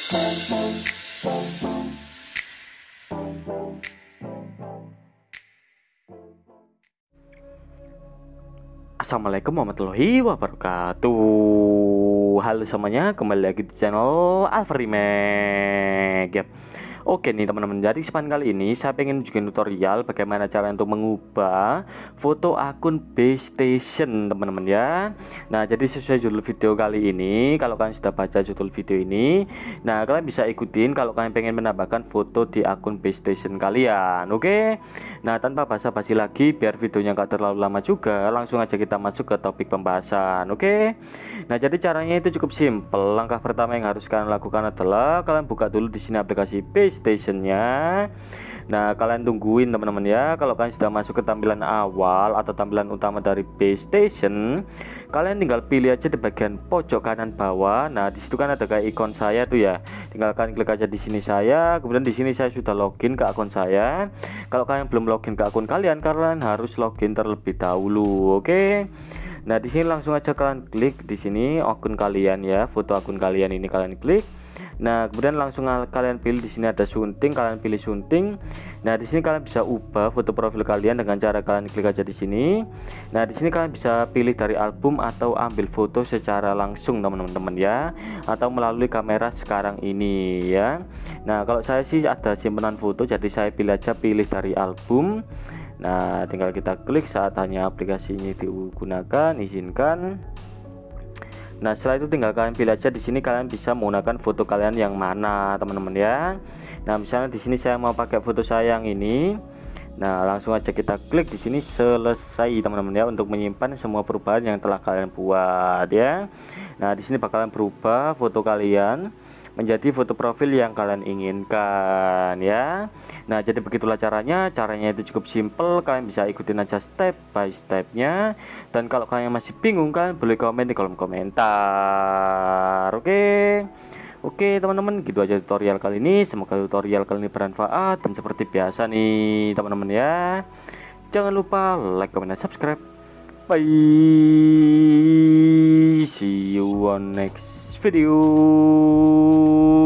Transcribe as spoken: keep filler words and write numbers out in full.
Assalamualaikum warahmatullahi wabarakatuh. Halo semuanya, kembali lagi di channel Alfarimek ya. Oke nih teman-teman, jadi kesempatan kali ini saya pengen bikin tutorial bagaimana cara untuk mengubah foto akun base station teman-teman ya. Nah, jadi sesuai judul video kali ini, kalau kalian sudah baca judul video ini, nah kalian bisa ikutin kalau kalian pengen menambahkan foto di akun base station kalian. Oke. Nah, tanpa basa-basi lagi, biar videonya nggak terlalu lama juga, langsung aja kita masuk ke topik pembahasan. Oke. Nah, jadi caranya itu cukup simple. Langkah pertama yang harus kalian lakukan adalah kalian buka dulu di sini aplikasi base stationnya. Nah, kalian tungguin teman-teman ya. Kalau kalian sudah masuk ke tampilan awal atau tampilan utama dari base station, kalian tinggal pilih aja di bagian pojok kanan bawah. Nah, di situ kan ada kayak ikon saya tuh ya. Tinggal kalian klik aja di sini saya. Kemudian di sini saya sudah login ke akun saya. Kalau kalian belum login ke akun kalian, kalian harus login terlebih dahulu. Oke. Nah, di sini langsung aja kalian klik di sini akun kalian ya, foto akun kalian ini kalian klik. Nah, kemudian langsung kalian pilih di sini ada sunting, kalian pilih sunting. Nah, di sini kalian bisa ubah foto profil kalian dengan cara kalian klik aja di sini. Nah, di sini kalian bisa pilih dari album atau ambil foto secara langsung teman-teman ya, atau melalui kamera sekarang ini ya. Nah, kalau saya sih ada simpanan foto, jadi saya pilih aja pilih dari album. Nah, tinggal kita klik saat hanya aplikasi ini digunakan, izinkan. Nah, setelah itu tinggal kalian pilih aja di sini kalian bisa menggunakan foto kalian yang mana, teman-teman ya. Nah, misalnya di sini saya mau pakai foto saya yang ini. Nah, langsung aja kita klik di sini selesai, teman-teman ya, untuk menyimpan semua perubahan yang telah kalian buat ya. Nah, di sini bakalan berubah foto kalian menjadi foto profil yang kalian inginkan ya. Nah, jadi begitulah caranya. Caranya itu cukup simple, kalian bisa ikutin aja step by stepnya. Dan kalau kalian masih bingung, kalian boleh komen di kolom komentar. Oke. Oke teman-teman, gitu aja tutorial kali ini. Semoga tutorial kali ini bermanfaat. Dan seperti biasa nih teman-teman ya, jangan lupa like, comment, dan subscribe. Bye. See you on next video.